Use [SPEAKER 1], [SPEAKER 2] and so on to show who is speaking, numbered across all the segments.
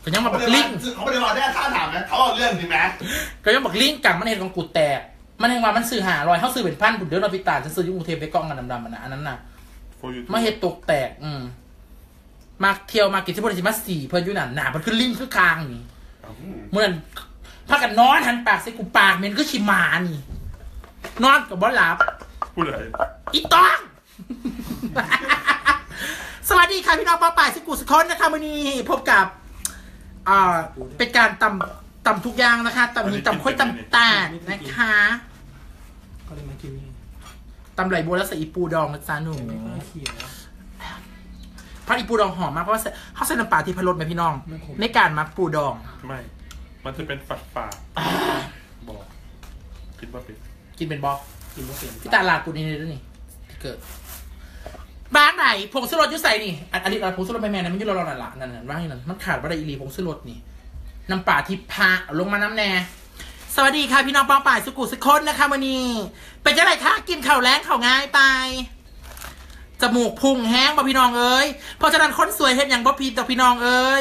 [SPEAKER 1] ก็ยังมาบักลิง
[SPEAKER 2] เขาไม่ได้รอได้ท่าถามนะเขาเอาเรื่องจริงไหม
[SPEAKER 1] ก็ยังบักลิงกังมันเห็นของกูแตกมันเห็นว่ามันซื้อ500เขาซื้อเป็นพันผมเดินเอาไปตาฉันซื้อยุ่งเทปไปกล้องกันดำๆมันนะอันนั้นน่ะมาเห็ดตกแตกมาเที่ยวมากินที่บริษัทมา4เพิ่นอยู่นั่นหนามันขึ้นลิงคือคางนี่เหมือนพากันนอนหันปากใส่กูปากเหม็นก็ชิมานี่นอนกับบอลหลับ
[SPEAKER 2] พูดอะไร
[SPEAKER 1] อีต้องสวัสดีค่ะพี่น้องป้าป่ายสกุลสกอนนะคะวันนี้พบกับเป็นการตำทุกอย่างนะคะตำหินตำค่อยตำตาดนะคะ
[SPEAKER 3] ก็เลยมากินนี่
[SPEAKER 1] ตำไหลบัวแล้วใส่อีปูดองนะจ๊ะหนูพัดอีปูดองหอมมากเพราะว่าเขาใส่น้ำปลาที่พะโล้ไหมพี่น้องในการมักปูดอง
[SPEAKER 2] ไม่มันจะเป็นฝาดบอกกินว่าเป็น
[SPEAKER 1] กินเป็นบอกกินว่าเป็นที่ตลาดกูนี่ด้วยนี่ที่เกิดบ้านไหนผงชูรสยุ่ใส่นี่อันนี้ผงชูรสแม่ๆนะมันยุ่เราหลั่นๆนั่นว่างนั่นมันขาดว่าได้อีรีผงชูรสนี่น้ำปลาที่พาลงมาน้ำแน่สวัสดีค่ะพี่น้องปองป่ายสุกุสุคนนะคะวันนี้เป็นยังไงคะกินข้าวแรงข้าวง่ายไปจมูกพุ่งแห้งบ่พี่น้องเอ้ยเพราะฉะนั้นคนสวยเห็นอย่างบ่พีต่อพี่น้องเอ้ย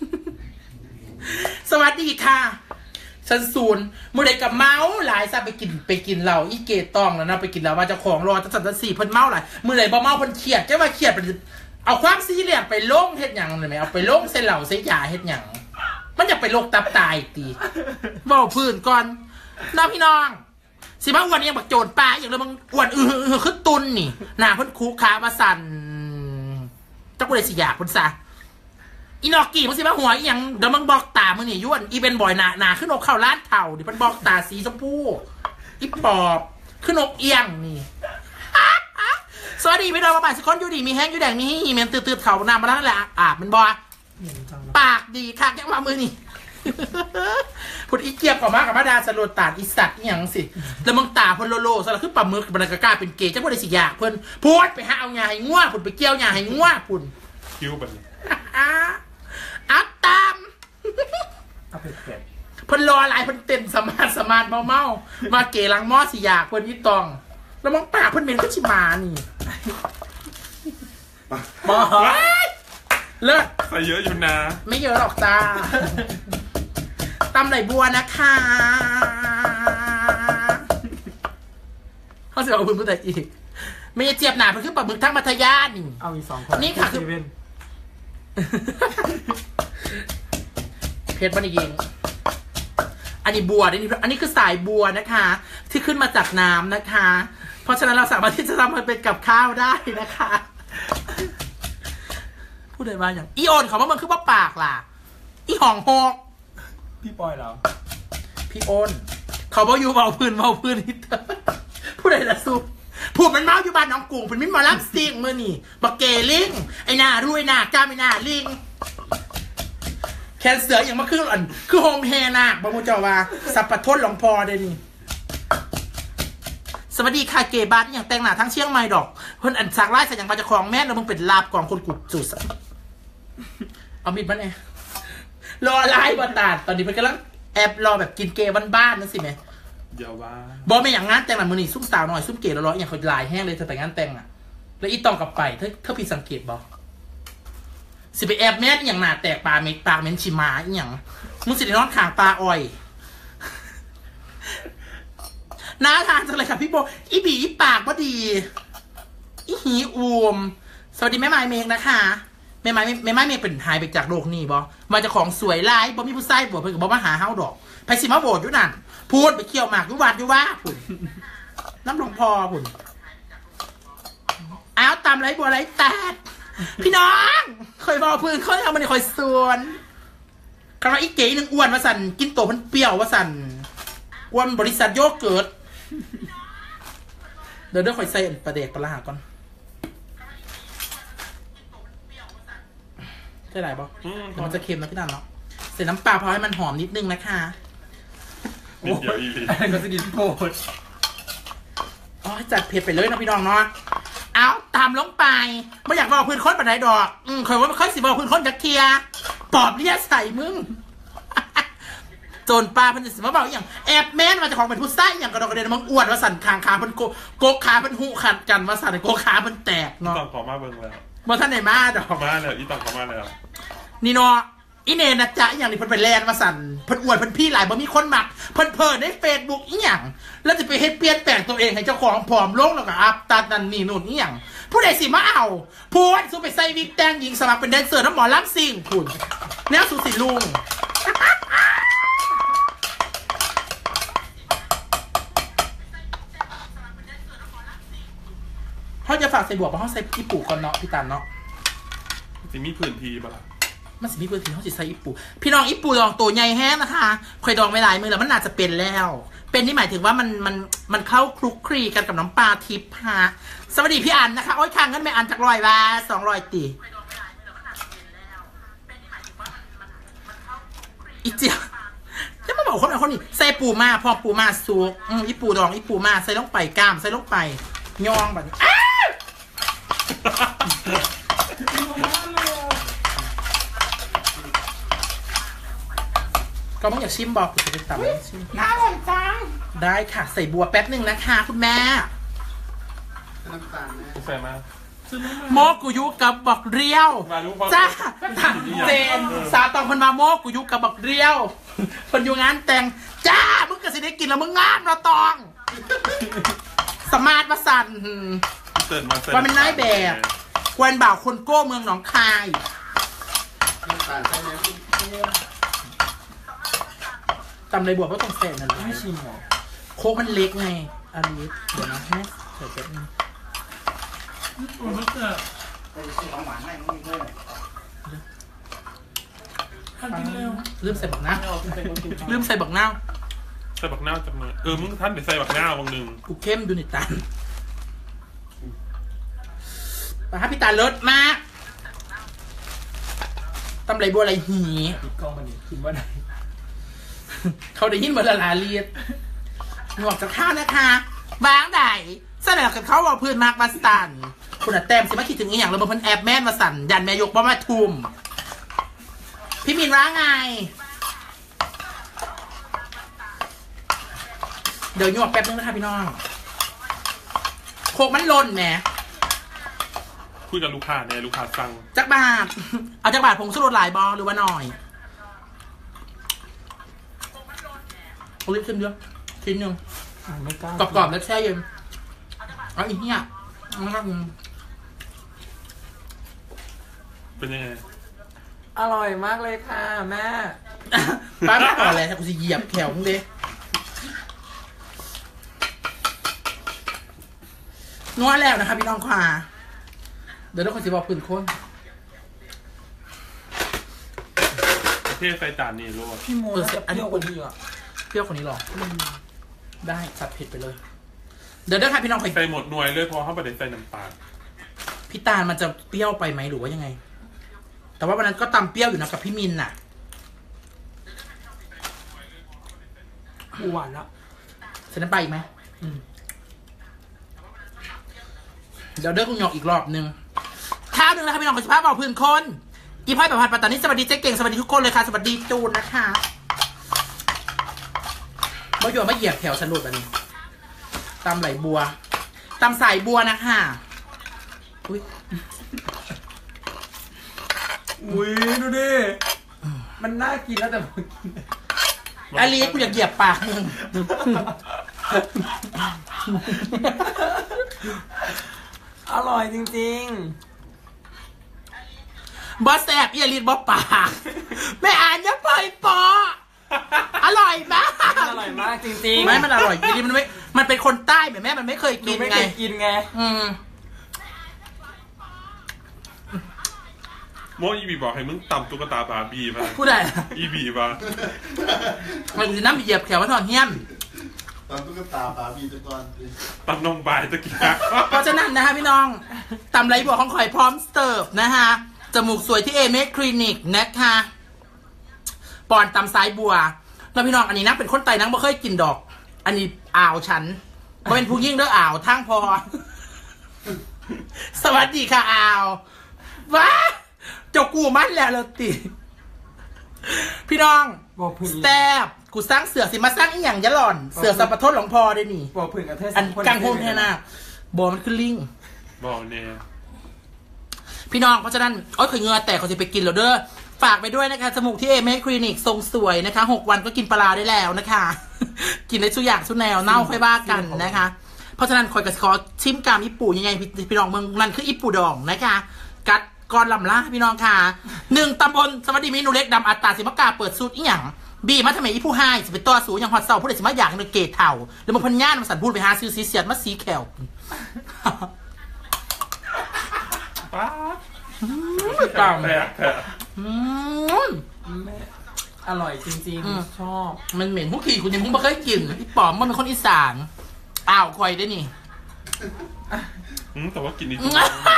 [SPEAKER 1] สวัสดีค่ะฉันศูนย์มือใดกับเมาหลายซะไปกินเหล้าอีเกตองแล้วนะไปกินเหล้ามาเจ้าของรอจะสั่น4เพิ่นเมาหลายมือใดบ่เมาเพิ่นเครียดจะว่าเครียดเอาความซีเรียสไปลงเฮ็ดหยังได้มั้ยเอาไปลงใส่เหล้าใส่ยาเฮ็ดหยังมันจะไปโรคตับตายตีเว้าพื้นก่อนน้องพี่น้องสิมาอ้วนยังบักโจรปลาอย่างเลยมึงอ้วนขึ้นตุนนี่หน้าเพิ่นคูขามาสั่นจักบ่ได้สิอยากเพิ่นซะอีนอกกี้มึงสิมาหัวอีหยังเดี๋ยวมึงบอกตามึงนี่ย้วนอีเป็นบ่อยหนาขึ้นอกเข้าร้านเถ่าดิเพิ่นบอกตาสีชมพูอีปอบขึ้นอกเอียงนี่สวัสดีพี่น้องมาบ่ายสกอนอยู่ดีมีแห้งอยู่แดงนี่เมนตื่นเขาน้ำมาแล้วแหละอาบมันบ่ปากดีค่ะแกมามือนี่พุดอีเกียบกับมาดาสโลตาดอีสัตว์อย่างสิแล้วมึงตาพนโลสลักคือปลาหมึกมันกล้าเป็นเกย์จะพูดได้สิยากเพิ่นพูดไปหาเอางาให้ง่วพุดไปเกี่ยวงาให้ง่วพุด
[SPEAKER 2] คิ้วแบบ
[SPEAKER 1] อัพตาม
[SPEAKER 3] เอาเป็ดเ
[SPEAKER 1] พิ่นรออะไรเพิ่นเต้นสมาร์ทเมามาเกลังหม้อสิยากเพิ่นนี่ตองแล้วมึงปากเพิ่นเป็นก็ชิมานี่บ่เลิศ
[SPEAKER 2] ใส่เยอะอยู่นะ
[SPEAKER 1] ไม่เยอะหรอกจ้าตำไหลบัวนะคะเขาเสียเอาพื้นพูดแต่อีกไม่เจี๊ยบหนาเพิ่งขึ้นปลาหมึกทั้งมัธยานี่
[SPEAKER 3] เอาอีก2 คน
[SPEAKER 1] นี่ค่ะคือเพชรบันยิงอันนี้บัวนี่อันนี้คือสายบัวนะคะที่ขึ้นมาจากน้ำนะคะเพราะฉะนั้นเราสามารถที่จะทำมันเป็นกับข้าวได้นะคะพูดได้ว่าอย่างอีโอนเขาว่ามันคือว่าปากล่ะอีห่องหอก
[SPEAKER 3] พี่ปอยเหรอ
[SPEAKER 1] พี่โอนเขาบอกอยู่เบาพื้นนี่เธอพูดได้ละซุปพูดมันเมาอยู่บ้านน้องกุ้งเป็นมิ้นมาลับซิงมือนี่บักเกลิงไอ้หน้ารวยหน้ากล้าไม่หน้าลิงแคนเสืออย่างมาครึ่งอันคือโฮมเฮนาบางคนจะว่าสับปะทดหลงพอเดนี่สวัสดีค่ะเกบ้านอย่างแต่งหน้าทั้งเชียงใหม่ดอกเพิ่นอันสากไล่ใส่อย่างมาจะคลองแม่แล้วมึงเป็นลาบกองคนกุดจุดเอามิดมันเองรอไล่บอตาตอนนี้เพิ่นกำลังแอบรอแบบกินเกบ้านๆนั่นสิแม่
[SPEAKER 2] เดี๋ยวว่า
[SPEAKER 1] บอไม่อย่างงานแต่งหน้ามือนี่ซุ่มสาวหน่อยซุ่มเกแล้วอย่างเขาลายแห้งเลยเธอแต่งงานแต่งอ่ะแล้วอีตองกับไปเธอผิดสังเกตบอสิไปแอบแม่อย่างหน้าแตกปลาเม็ดปลาเม็นชิมาอย่างมึงสิได้นอนขางปลาอ้อยน่าทานจังเลยค่ะพี่โบอีบีอีปากก็ดีอีหีอวมสวัสดีแม่ไม้เมฆนะคะแม่ไม้เมฆเป็นหายไปจากโลกนี้บอมาจากของสวยร้ายบอมีผู้ใส่บวชเพื่อนกับบอมาหาเฮาดอกไปสิมาโบดอยู่นั่นพูดไปเขี่ยวหมากยุวัดยุว่าผุนน้ำหลวงพอผุนอ้าวตามไรบัวไรแตดพี่น้องเคยบอกเพื่อนเขาเอามันคอยส่วนคำว่าอีเก๋นึงอ้วนมาสั่นกินโตมันเปรี้ยวมาสั่นอ้วนบริษัทโยเกิร์ตเดี๋ยวคอยใส่ประเดกปลาก่อนใช่ไหมบอมันจะเค็มนะพี่นันเนาะใส่น้ำปลาพอให้มันหอมนิดนึงนะคะ
[SPEAKER 2] นิดเดียวอีลี
[SPEAKER 3] ก็จะดินโผล่
[SPEAKER 1] อ๋อจัดเผ็ดไปเลยนะพี่น้องเนาะเอาตามลงไปไม่อยากบอกพื้นค้นปันไหนดอกเคยว่าค่อยสิบอกพื้นค้นจักเทียปอบเลี้ยใส่มึงโจนปลาพันสิมาบอกอย่างแอบแม่นมาจากของเป็นผู้ไส้อย่างกระดกกระเด็นมึงอ้วนมาสั่นคางขาพันโกขาพันหูขัดกันมาสั่นโกขาพันแตกเนาะ
[SPEAKER 2] อีตองขอมาเบิ่งแล้ว
[SPEAKER 1] มาท่านไหนมาดอก
[SPEAKER 2] มาเลยอีตองขอมาแล้ว
[SPEAKER 1] นี่เนาะอีเนนะจ๊ะอย่างนี้เพิ่นไปแลนมาสั่นเพิ่นอวดเพิ่นพี่หลายบ่มีคนมักเพิ่นเพิ่นใน Facebook อีหยังแล้วจะไปเฮ็ดเปลี่ยนแปลงตัวเองให้เจ้าของผอมลงแล้วก็อัพตัดนั่นนี่นู่นอีหยังผู้ใดสิมาเอาพูดสู้ไปใส่วิกแต่งหญิงสมัครเป็นแดนเซอร์น้ำหมอลำซิ่งคุณแนวสุสิลุงเขาจะฝากใส่บวกมาเขาใส่อีปู่ก่อนเนาะพี่ตันเนาะ
[SPEAKER 2] สิมีพื้นที่ปะล่ะ
[SPEAKER 1] มันสิมีพื้นที่เขาสิใส่อีปู่พี่น้องอีปู่ดองตัวใหญ่แห้งนะคะเคยดองไม่หลายมือแล้วมันน่าจะเป็นแล้ว เป็นนี่หมายถึงว่ามันเข้าคลุกคลีกันกับน้องปลาทิพย์ฮะสวัสดีพี่อันนะคะโอ๊ยค้างกันไม่อันจาก100 บาท200ตีอีเจียวจะมาบอกคนนั้นคนนี้ใส่ปูมาพอปูมาสุกอีปูดองอีปูมาใส่ลงไปกล้ามใส่ลงไปยองแบบนี้ก็มึงอยากชิมบอกกูจะไปตับชิมน่าอร่อยจังได้ค่ะใส่บัวแป๊บหนึ่งนะคะคุณแม่
[SPEAKER 2] น้ำตาลนะใส่มา
[SPEAKER 1] โมกุยุกับบักเรียวจ้าเจนซาตองคนมาโมกุยุกับบักเรียวคนอยู่งานแต่งจ้ามึงก็สิได้กินแล้วมึงงามเราตองสมาร์ทมาสั่นว่ามันนายแบบควนบ่าวคนโก้เมืองหนองคายตำเลยบวกว่าต้องเสร็จนั่นแหละ
[SPEAKER 3] ไม่ชิมหรอ
[SPEAKER 1] โค้กมันเล็กไงอันนี้เดี๋ยวนะแม่ใส่แป๊บนึง
[SPEAKER 3] มันจะ
[SPEAKER 4] ไปซื้อของหวานให้มึงเพื่อน
[SPEAKER 3] ท่านกินเร็ว
[SPEAKER 1] ลืมใส่บักน้าลืมใส่บักน้า
[SPEAKER 2] ใส่บักน้าจากไหนมึงท่านเดี๋ยวใส่บักน้าบางหนึ่ง
[SPEAKER 1] กูเข้มดูนิตันปะฮะพี่ตาเลิศมากตำไรบัวอะไรหี
[SPEAKER 3] ติดกล้องมันนี่กินว่าไหน
[SPEAKER 1] เขาได้ยินเหมือนละลาเลียดหนวกจากข้าวนะคะบางใดเสนอกับเขาว่าพื้นมากมาสั่นคุณอะแต้มสิมาคิดถึงอีกอย่างเราบนพันแอบแม่นมาสั่นยันแม่ยกบ่มาทุ่มพี่มินว่าไงเดี๋ยวหยวกแป๊บนึงนะคะพี่น้องโคกมันล่นแหม
[SPEAKER 2] คุยกับลูกค้าเนี่ยลูกค้าสั่ง
[SPEAKER 1] จักบาทเอาจักบาทผงชูรสหลายบอหรือว่าหน่อยโอ้ยขึ้นเยอะชิ้นหนึ่งกรอบๆแล้วแช่เย็นเอาอีกเนี่ยนะครับ
[SPEAKER 2] เป็นยังไง
[SPEAKER 3] อร่อยมากเลยค่ะแม่
[SPEAKER 1] ป้าไม่อร่อยเลยถ้ากูจะเหยียบแขวมึงเลยนัวแล้วนะคะพี่น้องค่ะเดี๋ยวทุกคนจะบอกพื้นคน
[SPEAKER 2] เทใส่จานนี่รู้
[SPEAKER 3] พี่โมอันนี้คนนี้อ่ะ
[SPEAKER 1] เปรี้ยวคนนี้หรอได้จัดเผ็ดไปเลยเดี๋ยวค่ะพี่น้อง
[SPEAKER 2] ใส่หมดหน่วยเลยพอเขาไปใส่น้ำตาล
[SPEAKER 1] พี่ตาลมันจะเปรี้ยวไปไหมหรือว่ายังไงแต่ว่าวันนั้นก็ตำเปรี้ยวอยู่นะกับพี่มินน่ะ
[SPEAKER 3] หวานละ
[SPEAKER 1] ใส่น้ำปลาอีกไหมเดี๋ยวเด้อคุณหยอกอีกรอบนึงข้าวนึงนะคะพี่น้องขอสภาพบอกพื้นคนอีพ่อยแบบผัดปัตตานีสวัสดีเจ๊เก่งสวัสดีทุกคนเลยค่ะสวัสดีจูนนะคะมาโยนมาเหยียบแถวสนุดอันนี้ตำไหลบัวตำสายบัวนะคะ
[SPEAKER 3] อุ้ยดูดิมันน่ากินแล้วแต่
[SPEAKER 1] อาลีกูอยากเหยียบปากมึง
[SPEAKER 3] อร่อยจริง
[SPEAKER 1] ๆบอสแอบอาลีบอสปากแม่อ่านยังปล่อยปออร่อยมาก
[SPEAKER 3] อร่อยมากจริงๆ
[SPEAKER 1] ไม่มันอร่อยอาลีมันเป็นคนใต้แม่มันไม่เคยกินไง
[SPEAKER 3] ไม่เคยกินไง
[SPEAKER 2] โมอีบีบอกให้มึงตำตุ๊กตาบาร์บี้มา
[SPEAKER 1] พูดได้
[SPEAKER 2] อีบีมา
[SPEAKER 1] มันจะน้ำเหยียบแขวมาถอนเฮี้ยน
[SPEAKER 4] ตำตุ๊กตาบาร์บี้ตะกอน
[SPEAKER 2] ตำนมบายตะกี้
[SPEAKER 1] เพราะฉะนั้นนะคะพี่น้องตำไรบัวของข่อยพร้อมเสิร์ฟนะคะจมูกสวยที่เอเมคลินิกนะคะปอนตำสายบัวแล้วพี่น้องอันนี้นักเป็นคนไตนักไม่เคยกินดอกอันนี้อ่าวฉันเพราะเป็นผู้ยิ่งเด้ออ่าวทั้งพอสวัสดีค่ะอ่าวว้าเจ้ากูมั่นแล้วเราติพี่น้องแซ่บกูสร้างเสือสิมาสร้างอีหยังยะหล่อนเสือสัมปทนหลวงพ่อได้นี่
[SPEAKER 3] บอกผื่นกับเทศ
[SPEAKER 1] อันกลางโพงแค่น่ะบอกมันคือลิง
[SPEAKER 2] บอกเนี่ย
[SPEAKER 1] พี่น้องเพราะฉะนั้นเคยเงือแต่เขาจะไปกินแล้วเด้อฝากไปด้วยนะคะจมูกที่เอเมคลินิกทรงสวยนะคะ6 วันก็กินปลาได้แล้วนะคะ กินได้ทุกอย่างทุกแนวเน่าค่อยว่ากันนะคะเพราะฉะนั้นคอยกับขอชิมกามญี่ปุ่นยังไงพี่น้องเมืองนั่นคือญี่ปุ่นดองนะคะกัดก้อนลำล่าพี่น้องค่ะ1 ตำบลสวัสดีเมนูเล็กดำอัตตาสิมกาเปิดสูตรอีหยังบีมาทำไมอีผู้ให้จะเป็นตัวสูงอย่างฮอตเซาผู้ใดสิมาอยากในเกตเถ่าแล้วมันพันย่านมาสั่นพูดไปหาซื้อสีเสียดมาสีแขว
[SPEAKER 2] ป้า
[SPEAKER 1] ตาม
[SPEAKER 2] แตก
[SPEAKER 3] แม่อร่อยจริงๆชอบ
[SPEAKER 1] มันเหม็นพวกขี่คุณยังไม่เคยกินพี่ป๋อมมันเป็นคนอีสานอ้าวคอยได้นี่
[SPEAKER 2] แต่ว่ากินอีก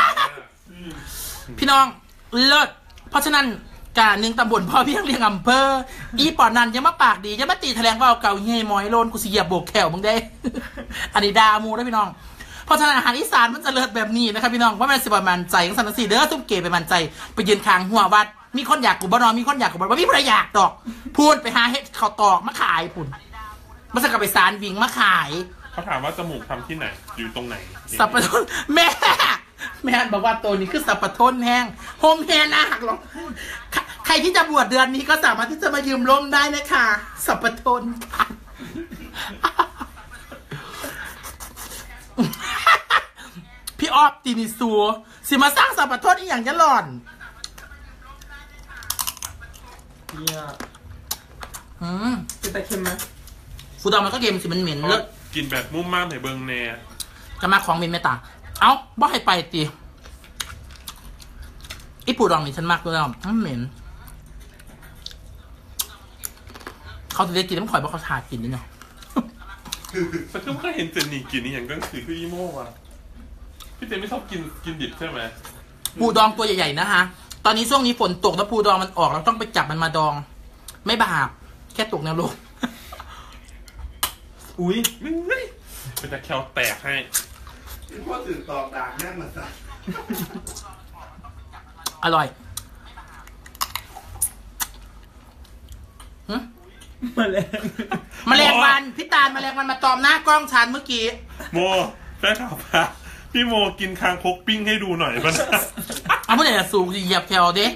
[SPEAKER 1] พี่น้องเลิศเพราะฉะนั้นการ1 ตำบลพ่อพี่เลี้ยงอำเภออีปอนนันยังมาปากดียังมาตีแถลงว่าเอาเก่าเฮียมอยโลนกูสิเหยียบโบกแขวมึงได้ อันนี้ดามูได้พี่น้องเพราะฉะนั้นอาหารอีสานมันจะเลิศแบบนี้นะครับพี่น้องว่ามันสิบมันใจของสันสีเด้อตุ้มเก๋ไปมันใจไปยืนคางหัววัดมีคนอยากกูบ่นอนมีคนอยากกูบ่ว่ามีใครอยากดอกพูดไปหาเฮ็ดข้าวตอกมาขายปุ่นมาสักกับไปสารวิ่งมาขาย
[SPEAKER 2] เขาถามว่าจมูกทำที่ไหนอยู่ตรงไหน
[SPEAKER 1] สับปะรดแม่บอกว่าตัวนี้คือสับปะรดแห้งโฮมแฮนหักหรอกใครที่จะบวชเดือนนี้ก็สามารถที่จะมายืมร่มได้นะคะสับปะรดค่ะพี่ออฟตีนิสัวสิมาสร้างสับปะรดอีกอย่างจะหล่อน
[SPEAKER 3] เนี่ย
[SPEAKER 1] อืม
[SPEAKER 3] เป็นแต่เค็มไหม
[SPEAKER 1] ฟูดองมันก็เกมสิมันเหม็นเลิศ
[SPEAKER 2] กินแบบมุ่มม่ามให้เบิงแน่
[SPEAKER 1] จะมาของเหม็นไม่ตาเอ้าบ่ให้ไปตีอีปูดองนี่ฉันมากด้วยแล้วเหม็นเขาจะได้กินน้ำข่อยเพราะเขาทากินด้วยเนาะ
[SPEAKER 2] แต่ก็ไม่เคยเห็นเจนนี่กินนี่อย่างก็คือพี่อีโม่ว่ะพี่เจนไม่ชอบกินดิบใช่ไหม
[SPEAKER 1] ปูดองตัวใหญ่ๆนะคะตอนนี้ช่วงนี้ฝนตกแล้วปูดองมันออกเราต้องไปจับมันมาดอง ไม่บาปแค่ตกแนวโลก
[SPEAKER 3] อุ้ย
[SPEAKER 2] ไม่เป็นแต่แคลแตกให้
[SPEAKER 4] ที่พ่อตื่นตอกด่างแน่นมาใส่
[SPEAKER 1] อร่อย
[SPEAKER 3] มาแล้ว
[SPEAKER 1] แมลงวันพี่ตาลแมลงวันมาตอมหน้ากล้องฉันเมื่อกี้
[SPEAKER 2] โมแฟนข่าวพาพี่โมกินคางคกปิ้งให้ดูหน่อยป่ะนะ
[SPEAKER 1] เอาเมื่อไหร่จะสูงเหยียบแถวเด้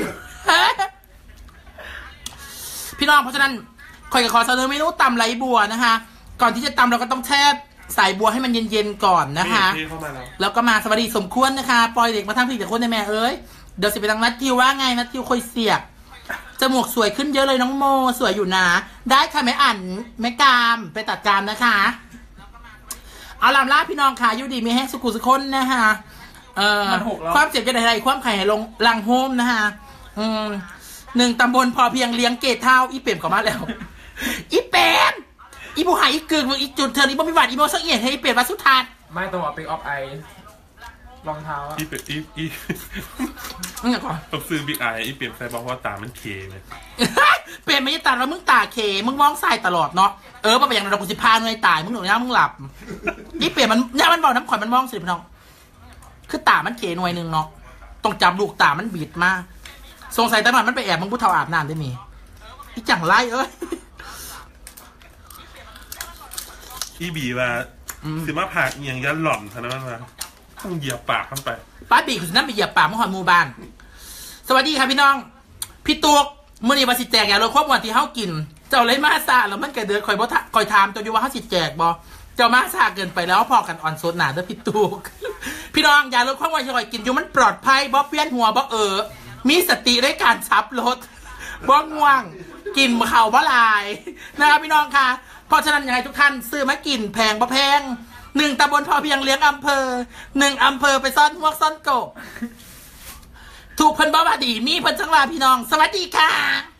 [SPEAKER 1] พี่น้องเพราะฉะนั้นคอยกับขอเสนอเมนูตำไหลบัวนะคะก่อนที่จะตำเราก็ต้องแช่สายบัวให้มันเย็นๆก่อนนะคะ
[SPEAKER 2] พี่เข้ามาแล้ว
[SPEAKER 1] แล้วก็มาสวัสดีสมควรนะคะปล่อยเด็กมาทั้งพี่แต่คนในแม่เอ้ยเดี๋ยวสิไปทางนัดทิวว่าไงนัดทิวคอยเสียบจมูกสวยขึ้นเยอะเลยน้องโมสวยอยู่นะได้ค่ะแม่อ่านแม่กามไปตัดกามนะคะเอาลำล่าพี่น้องค่ะอยู่ดีมีแห้งสุขุสุคนนะคะความเจ็บจะได้ไรความไข่ให้ลงลังโฮมนะคะ1 ตำบลพอเพียงเลี้ยงเกตเท้าอีเปี่ยมกลับมาแล้ว อีเปี่ยมอีผู้หายอีกึ่งอีจุดเธอนี่บ่มีหวัดอีโมสักเอียดให้อีเปี่ยมมาสุดทาน
[SPEAKER 3] ไม่ต้องเอาปิกออฟไอรองเท้าอะ
[SPEAKER 2] อีเป็ดอี
[SPEAKER 1] นี่ก่อน
[SPEAKER 2] ต้องซื้อบิ๊กไออีเปลี่ยนไฟบอกว่าตามันเคเนี่ย
[SPEAKER 1] เปลี่ยนไม่ใช่ตาแล้วมึงตาเคมึงมองซ้ายตลอดเนาะมาไปอย่างเรากูสิพาเงยตายมึงหนูเนี่ยมึงหลับนี่เปลี่ยนมันเนี่ยมันเบาน้ำข่อยมันมองสิพี่น้องคือตามันเคหน่วยหนึ่งเนาะต้องจับลูกตามันบิดมากสงสัยตาหน่อยมันไปแอบมึงผู้เฒ่าอาบน้ำได้มีอีจังไร
[SPEAKER 2] อีบีว่าสิมาผ่าเอียงยันหล่อนเท่านั้นว่าต้องเหยียบปากเข้าไป
[SPEAKER 1] ป้าบีคุณนั่นไปเหยียบปากมหอยมูบานสวัสดีค่ะพี่น้องพี่ตุ๊กมื่อนี้ว่าสิแจกอย่างเราครบวันที่เฮากินเจ้าเลยมาซาแล้วมันกระเดือดคอยถามเจ้าอยู่ว่าเฮาสิแจกบ่เจ้ามาซาเกินไปแล้วพอกันอ่อนโซดหนาเด้อพี่ตุ๊กพี่น้องอย่าลดความว่าที่คอยกินอยู่มันปลอดภัยบ่เปี้ยนหัวบ่มีสติในการชับรถบ่ง่วงกินเข่าบ่ลายนะครับพี่น้องค่ะเพราะฉะนั้นยังไงทุกท่านซื้อมากินแพงบ่แพง1 ตำบลพอเพียงเลี้ยงอำเภอ1 อำเภอไปซ่อนพวกซ่อนกบถูกเพิ่นบ่ว่าดีมีเพิ่นจังว่าพี่น้องสวัสดีค่ะ